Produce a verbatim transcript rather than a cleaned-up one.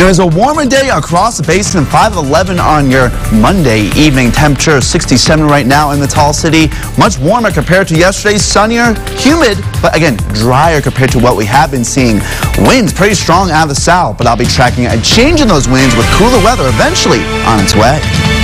It was a warmer day across the basin, five eleven on your Monday evening. Temperature sixty-seven right now in the Tall City. Much warmer compared to yesterday. Sunnier, humid, but again, drier compared to what we have been seeing. Winds pretty strong out of the south, but I'll be tracking a change in those winds with cooler weather eventually on its way.